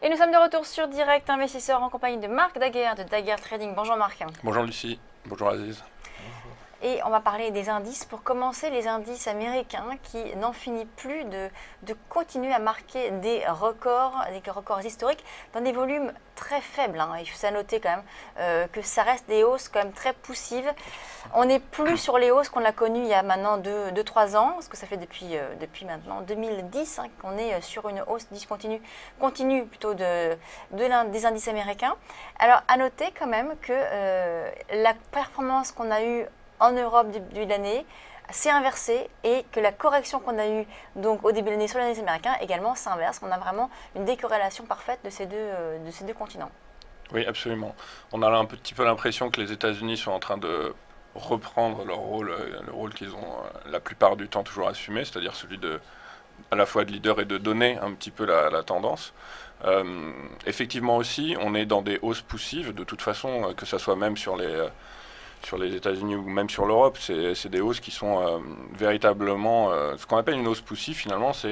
Et nous sommes de retour sur Direct Investisseur en compagnie de Marc Daguerre de Daguerre Trading. Bonjour Marc. Bonjour Lucie, bonjour Aziz. Et on va parler des indices. Pour commencer, les indices américains qui n'en finissent plus de continuer à marquer des records historiques dans des volumes très faibles. Il faut noter quand même que ça reste des hausses quand même très poussives. On n'est plus sur les hausses qu'on a connues il y a maintenant 2-3 ans, parce que ça fait depuis maintenant 2010 qu'on est sur une hausse continue plutôt des indices américains. Alors à noter quand même que la performance qu'on a eue en Europe début de l'année s'est inversée et que la correction qu'on a eue donc au début de l'année sur les indices américains également s'inverse. On a vraiment une décorrélation parfaite de ces deux continents. Oui, absolument. On a un petit peu l'impression que les États-Unis sont en train de reprendre leur rôle, le rôle qu'ils ont la plupart du temps toujours assumé, c'est-à-dire celui à la fois de leader et de donner un petit peu la tendance. Effectivement aussi, on est dans des hausses poussives, de toute façon, que ce soit même sur les États-Unis ou même sur l'Europe, c'est des hausses qui sont véritablement ce qu'on appelle une hausse poussive. Finalement, c'est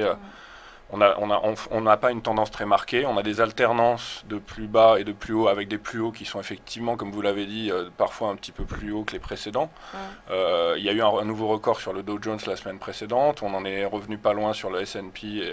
on n'a pas une tendance très marquée. On a des alternances de plus bas et de plus haut, avec des plus hauts qui sont effectivement, comme vous l'avez dit, parfois un petit peu plus hauts que les précédents. Il y a eu un nouveau record sur le Dow Jones la semaine précédente. On en est revenu pas loin sur le S&P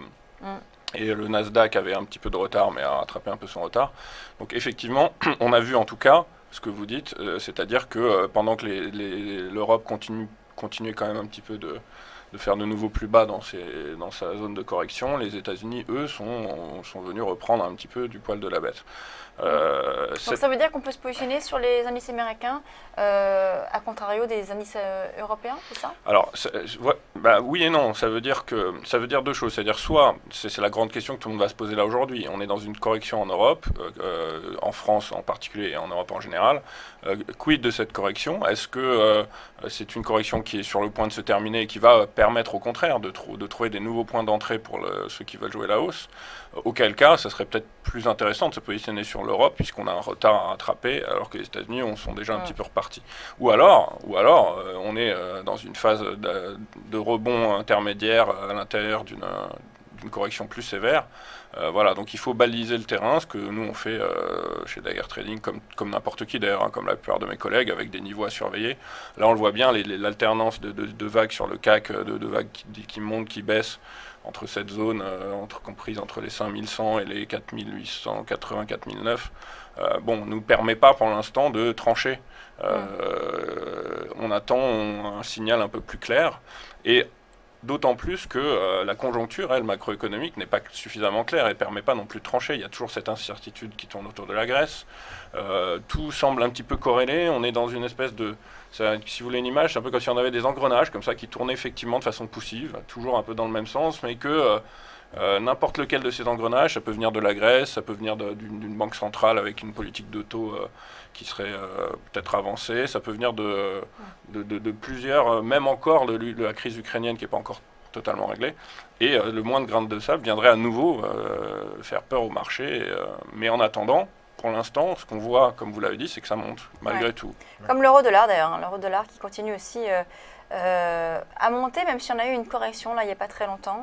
et le Nasdaq avait un petit peu de retard, mais a rattrapé un peu son retard. Donc effectivement, on a vu en tout cas ce que vous dites, c'est-à-dire que pendant que l'Europe continue quand même un petit peu de faire de nouveau plus bas dans sa zone de correction, les États-Unis, eux, sont venus reprendre un petit peu du poil de la bête. Donc ça veut dire qu'on peut se positionner sur les indices américains, à contrario des indices européens, c'est ça? Alors, oui et non. Ça veut dire deux choses. C'est-à-dire soit, c'est la grande question que tout le monde va se poser là aujourd'hui. On est dans une correction en Europe, en France en particulier et en Europe en général. Quid de cette correction? Est-ce que c'est une correction qui est sur le point de se terminer et qui va permettre au contraire de trouver des nouveaux points d'entrée pour ceux qui veulent jouer la hausse? Auquel cas, ça serait peut-être plus intéressant de se positionner sur l'Europe puisqu'on a un retard à rattraper alors que les États-Unis sont déjà un petit peu repartis. Ou alors on est dans une phase de rebond intermédiaire à l'intérieur d'une correction plus sévère. Voilà, donc il faut baliser le terrain, ce que nous on fait chez Daguerre Trading, comme n'importe qui d'ailleurs, comme la plupart de mes collègues, avec des niveaux à surveiller. Là on le voit bien, l'alternance de vagues sur le CAC, de vagues qui montent, qui baissent, entre cette zone comprise entre les 5100 et les 4880, 4009, nous permet pas pour l'instant de trancher. On attend un signal un peu plus clair, et d'autant plus que la conjoncture, elle, macroéconomique, n'est pas suffisamment claire et ne permet pas non plus de trancher. Il y a toujours cette incertitude qui tourne autour de la Grèce. Tout semble un petit peu corrélé. On est dans une espèce si vous voulez une image, c'est un peu comme si on avait des engrenages comme ça qui tournaient effectivement de façon poussive, toujours un peu dans le même sens, mais que n'importe lequel de ces engrenages, ça peut venir de la Grèce, ça peut venir d'une banque centrale avec une politique de taux qui serait peut-être avancée, ça peut venir de plusieurs, même encore de la crise ukrainienne qui n'est pas encore totalement réglée, et le moindre grain de sable viendrait à nouveau faire peur au marché, mais en attendant, pour l'instant, ce qu'on voit, comme vous l'avez dit, c'est que ça monte, malgré tout. Comme l'euro-dollar d'ailleurs, l'euro-dollar qui continue aussi à monter, même si on a eu une correction là il n'y a pas très longtemps.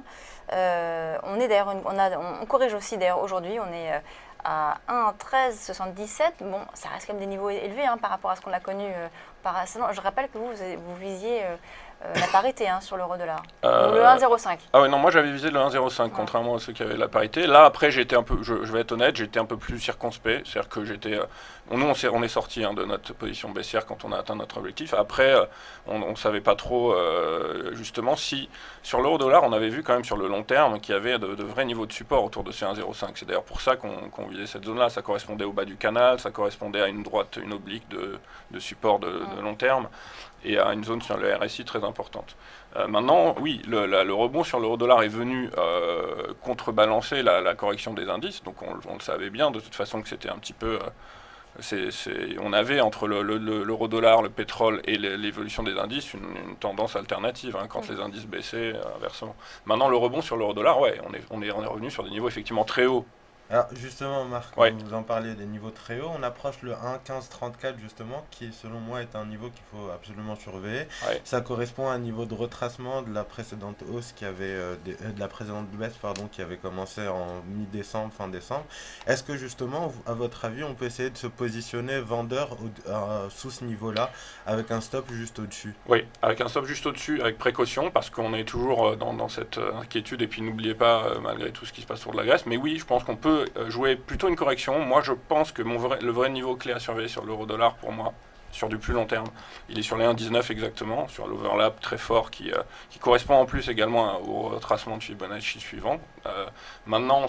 On corrige aussi d'ailleurs aujourd'hui, on est à 1,1377. Bon, ça reste quand même des niveaux élevés par rapport à ce qu'on a connu je rappelle que vous visiez la parité sur l'euro-dollar, ou le 1,05. Ah oui, non, moi j'avais visé le 1,05, contrairement à ceux qui avaient la parité. Là, après, j'étais un peu, je vais être honnête, j'étais un peu plus circonspect. C'est-à-dire que nous, on est sorti de notre position baissière quand on a atteint notre objectif. Après, on ne savait pas trop, justement, si sur l'euro-dollar, on avait vu quand même sur le long terme qu'il y avait de vrais niveaux de support autour de ces 1,05. C'est d'ailleurs pour ça qu'on visait cette zone-là. Ça correspondait au bas du canal, ça correspondait à une oblique de support de long terme, et à une zone sur le RSI très importante. Maintenant, oui, le rebond sur l'euro-dollar est venu contrebalancer la correction des indices, donc on le savait bien de toute façon que c'était un petit peu... on avait entre l'euro-dollar, le pétrole et l'évolution des indices une tendance alternative, quand les indices baissaient, inversement. Maintenant, le rebond sur l'euro-dollar, ouais, on est revenu sur des niveaux effectivement très hauts Alors justement, Marc, Ouais, vous en parliez des niveaux très hauts, on approche le 1,1534 justement, qui selon moi est un niveau qu'il faut absolument surveiller. ouais. Ça correspond à un niveau de retracement de la précédente hausse de la précédente baisse pardon, qui avait commencé en mi-décembre, fin décembre. Est-ce que justement, à votre avis, on peut essayer de se positionner vendeur sous ce niveau-là avec un stop juste au-dessus? Oui, avec un stop juste au-dessus, avec précaution, parce qu'on est toujours dans cette inquiétude, et puis n'oubliez pas, malgré tout ce qui se passe autour de la Grèce, mais oui, je pense qu'on peut jouer plutôt une correction. Moi, je pense que le vrai niveau clé à surveiller sur l'euro-dollar, pour moi, sur du plus long terme, il est sur les 1,19 exactement, sur l'overlap très fort qui correspond en plus également au retracement de Fibonacci suivant. Maintenant,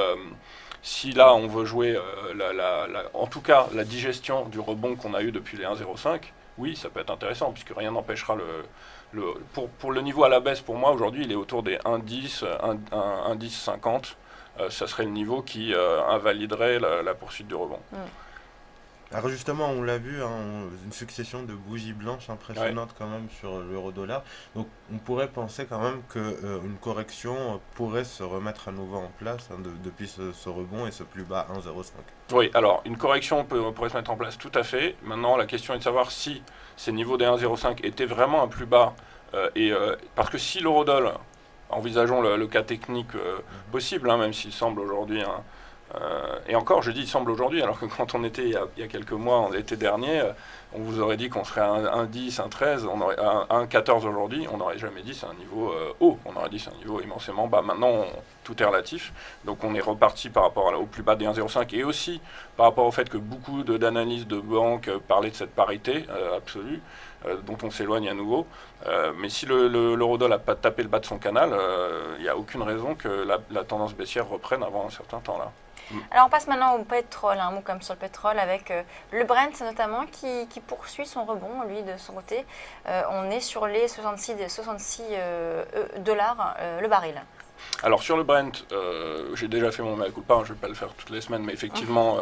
si là on veut jouer, en tout cas la digestion du rebond qu'on a eu depuis les 1,05, oui, ça peut être intéressant, puisque rien n'empêchera pour le niveau à la baisse, pour moi, aujourd'hui, il est autour des 1,10, 1,10,50. Ça serait le niveau qui invaliderait la poursuite du rebond. Mm. Alors justement, on l'a vu, hein, une succession de bougies blanches Ouais. impressionnantes quand même sur l'euro-dollar. Donc on pourrait penser quand même que une correction pourrait se remettre à nouveau en place hein, depuis ce rebond et ce plus bas 1,05. Oui, alors une correction pourrait se mettre en place tout à fait. Maintenant, la question est de savoir si ces niveaux des 1,05 étaient vraiment un plus bas. Parce que si l'eurodoll, envisageons le cas technique Mhm. possible, hein, même s'il semble aujourd'hui, hein, et encore, je dis il semble aujourd'hui, alors que quand on était il y a quelques mois, en l'été dernier, on vous aurait dit qu'on serait à un 10, un 13, on aurait, un 14 aujourd'hui, on n'aurait jamais dit c'est un niveau haut, on aurait dit c'est un niveau immensément bas. Maintenant, tout est relatif, donc on est reparti par rapport au plus bas des 1,05 et aussi par rapport au fait que beaucoup d'analystes de banques parlaient de cette parité absolue, dont on s'éloigne à nouveau. Mais si l'eurodoll n'a pas tapé le bas de son canal, il n'y a aucune raison que la tendance baissière reprenne avant un certain temps là. Mm. Alors on passe maintenant au pétrole, un mot comme sur le pétrole avec le Brent notamment qui poursuit son rebond, lui de son côté. On est sur les 66 dollars le baril. Alors sur le Brent, j'ai déjà fait mon mea culpa, hein, je ne vais pas le faire toutes les semaines, mais effectivement,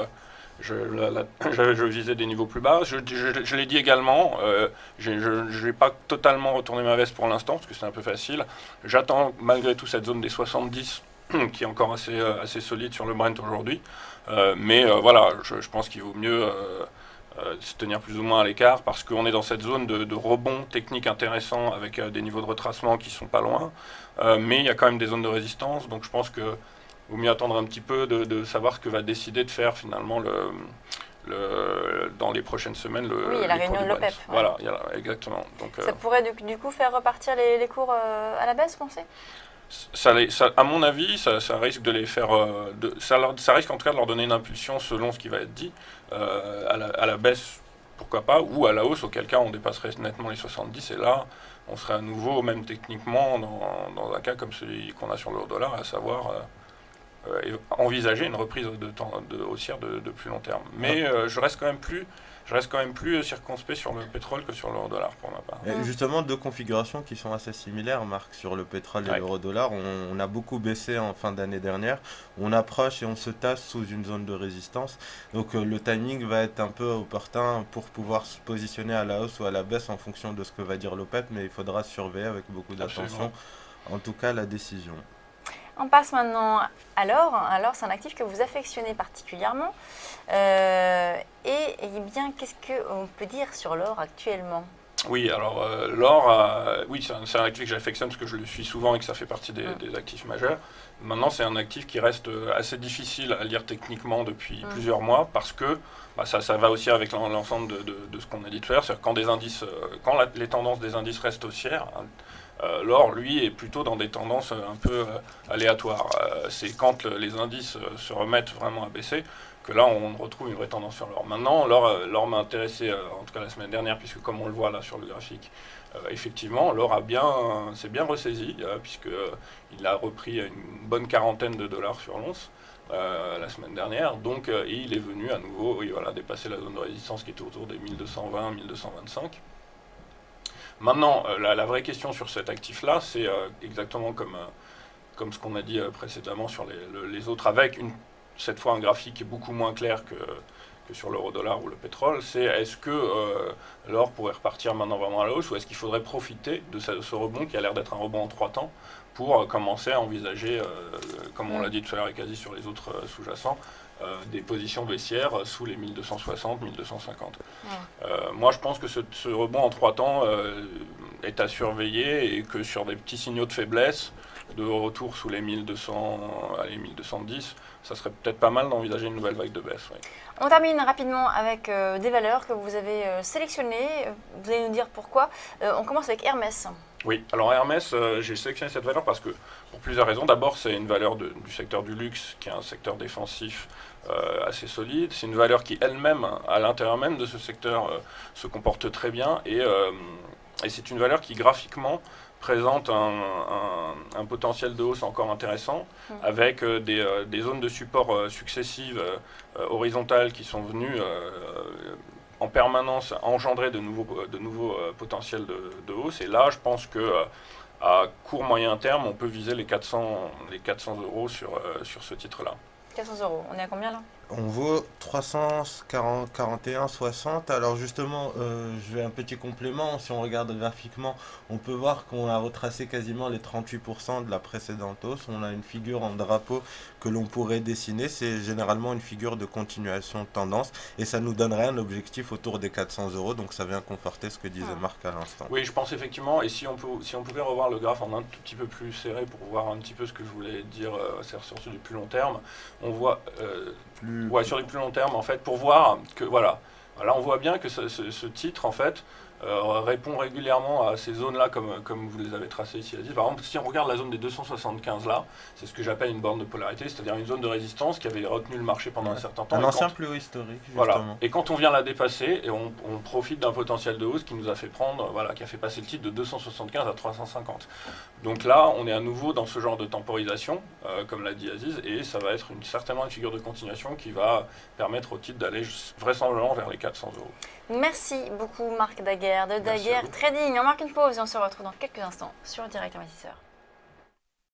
je visais des niveaux plus bas. Je l'ai dit également, je n'ai pas totalement retourné ma veste pour l'instant, parce que c'est un peu facile. J'attends malgré tout cette zone des 70, qui est encore assez solide sur le Brent aujourd'hui. Mais voilà, je pense qu'il vaut mieux se tenir plus ou moins à l'écart, parce qu'on est dans cette zone de rebond technique intéressant, avec des niveaux de retracement qui sont pas loin. Mais il y a quand même des zones de résistance, donc je pense que vaut mieux attendre un petit peu de savoir ce que va décider de faire finalement dans les prochaines semaines Oui, il y a la les cours réunion du de Brent. l'OPEP. Ouais. Voilà, exactement. Donc, Ça pourrait du coup faire repartir les cours à la baisse, pensez? à mon avis, ça risque de les faire, ça risque en tout cas de leur donner une impulsion selon ce qui va être dit, à la baisse, pourquoi pas, ou à la hausse, auquel cas on dépasserait nettement les 70, et là, on serait à nouveau, même techniquement, dans un cas comme celui qu'on a sur l'euro-dollar, à savoir envisager une reprise haussière de plus long terme. Mais je reste quand même plus circonspect sur le pétrole que sur l'euro-dollar pour ma part. Et justement, deux configurations qui sont assez similaires, Marc, sur le pétrole et Ouais, l'euro-dollar. On a beaucoup baissé en fin d'année dernière. On approche et on se tasse sous une zone de résistance. Donc le timing va être un peu opportun pour pouvoir se positionner à la hausse ou à la baisse en fonction de ce que va dire l'OPEP, mais il faudra surveiller avec beaucoup absolument. d'attention, en tout cas, la décision. On passe maintenant à l'or. Alors, c'est un actif que vous affectionnez particulièrement. Et bien, qu'est-ce qu'on peut dire sur l'or actuellement? Oui, alors l'or, oui, c'est un actif que j'affectionne parce que je le suis souvent et que ça fait partie des actifs majeurs. Maintenant, c'est un actif qui reste assez difficile à lire techniquement depuis plusieurs mois, parce que bah, ça va aussi avec l'ensemble de ce qu'on a dit tout à l'heure. C'est-à-dire quand des indices, les tendances des indices restent haussières, hein, l'or, lui, est plutôt dans des tendances un peu aléatoires. C'est quand les indices se remettent vraiment à baisser que là, on retrouve une vraie tendance sur l'or. Maintenant, l'or m'a intéressé, en tout cas la semaine dernière, puisque comme on le voit là sur le graphique, effectivement, l'or s'est bien ressaisi, puisqu'il a repris une bonne quarantaine de dollars sur l'once la semaine dernière. Donc, et il est venu à nouveau, oui, voilà, dépasser la zone de résistance qui était autour des 1220, 1225. Maintenant, la vraie question sur cet actif-là, c'est exactement comme ce qu'on a dit précédemment sur les autres, avec cette fois un graphique qui est beaucoup moins clair que sur l'euro-dollar ou le pétrole, c'est est-ce que l'or pourrait repartir maintenant vraiment à la hausse ou est-ce qu'il faudrait profiter de ce rebond qui a l'air d'être un rebond en 3 temps pour commencer à envisager, comme on l'a dit tout à l'heure et quasi sur les autres sous-jacents, des positions baissières sous les 1260, 1250. Moi, je pense que ce rebond en 3 temps est à surveiller et que sur des petits signaux de faiblesse, de retour sous les 1200, allez, 1210, ça serait peut-être pas mal d'envisager une nouvelle vague de baisse. Oui. On termine rapidement avec des valeurs que vous avez sélectionnées. Vous allez nous dire pourquoi. On commence avec Hermès. Oui, alors Hermès, j'ai sélectionné cette valeur parce que, pour plusieurs raisons. D'abord, c'est une valeur du secteur du luxe, qui est un secteur défensif assez solide. C'est une valeur qui, elle-même, à l'intérieur même de ce secteur, se comporte très bien. Et c'est une valeur qui, graphiquement, présente un potentiel de hausse encore intéressant, avec des zones de support successives horizontales qui sont venues en permanence engendrer de nouveaux potentiels de hausse. Et là, je pense que à court moyen terme, on peut viser les 400 euros sur ce titre-là. 400 euros, on est à combien là? On vaut 341,60. Alors justement, je vais un petit complément. Si on regarde graphiquement, on peut voir qu'on a retracé quasiment les 38% de la précédente hausse. On a une figure en drapeau que l'on pourrait dessiner. C'est généralement une figure de continuation de tendance et ça nous donnerait un objectif autour des 400 euros. Donc ça vient conforter ce que disait Marc à l'instant. Oui, je pense effectivement. Et si on pouvait revoir le graphe en un tout petit peu plus serré pour voir un petit peu ce que je voulais dire sur du plus long terme, on voit... sur les plus long terme, en fait, pour voir que, voilà, on voit bien que ce titre, en fait, répond régulièrement à ces zones-là, comme vous les avez tracées ici. Par exemple, si on regarde la zone des 275 là, c'est ce que j'appelle une borne de polarité, c'est-à-dire une zone de résistance qui avait retenu le marché pendant un certain temps. Un ancien plus haut historique, justement. Voilà. Et quand on vient la dépasser, et on profite d'un potentiel de hausse qui nous a fait prendre, voilà, qui a fait passer le titre de 275 à 350. Donc là, on est à nouveau dans ce genre de temporisation, comme l'a dit Aziz, et ça va être certainement une figure de continuation qui va permettre au titre d'aller vraisemblablement vers les 400 euros. Merci beaucoup Marc Daguerre de Daguerre Trading. On marque une pause et on se retrouve dans quelques instants sur Direct Investisseur.